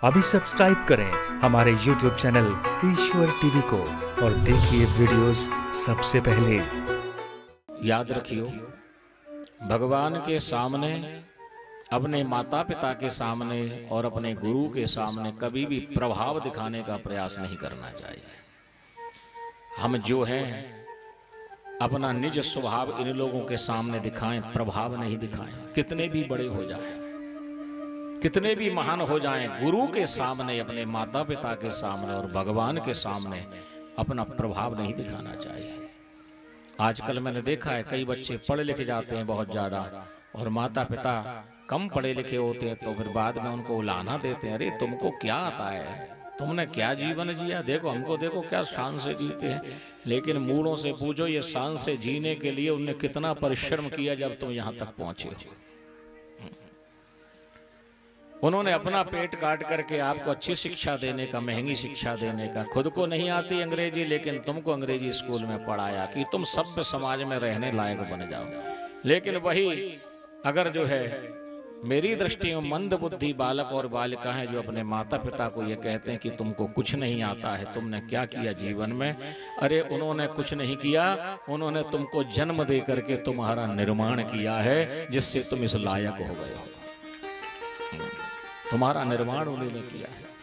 अभी सब्सक्राइब करें हमारे YouTube चैनल ईश्वर टीवी को और देखिए वीडियोस सबसे पहले। याद रखियो, भगवान के सामने, अपने माता पिता के सामने और अपने गुरु के सामने कभी भी प्रभाव दिखाने का प्रयास नहीं करना चाहिए। हम जो हैं अपना निज स्वभाव इन लोगों के सामने दिखाएं, प्रभाव नहीं दिखाएं। कितने भी बड़े हो जाएं, कितने भी महान हो जाएं, गुरु के सामने, अपने माता पिता के सामने और भगवान के सामने अपना प्रभाव नहीं दिखाना चाहिए। आजकल मैंने देखा है कई बच्चे पढ़े लिखे जाते हैं बहुत ज़्यादा और माता पिता कम पढ़े लिखे होते हैं, तो फिर बाद में उनको उलाहना देते हैं, अरे तुमको क्या आता है, तुमने क्या जीवन जिया, देखो हमको देखो क्या शान से जीते हैं। लेकिन मूढ़ों से पूछो ये शान से जीने के लिए उनने कितना परिश्रम किया जब तुम यहाँ तक पहुंचे हो। उन्होंने अपना पेट काट करके आपको अच्छी शिक्षा देने का, महंगी शिक्षा देने का, खुद को नहीं आती अंग्रेजी लेकिन तुमको अंग्रेजी स्कूल में पढ़ाया कि तुम सभ्य समाज में रहने लायक बन जाओ। लेकिन वही अगर जो है मेरी दृष्टि में मंद बुद्धि बालक और बालिका हैं जो अपने माता पिता को ये कहते हैं कि तुमको कुछ नहीं आता है, तुमने क्या किया जीवन में। अरे उन्होंने कुछ नहीं किया, उन्होंने तुमको जन्म दे करके तुम्हारा निर्माण किया है जिससे तुम इस लायक हो गए हो। तुम्हारा निर्माण उन्होंने किया है।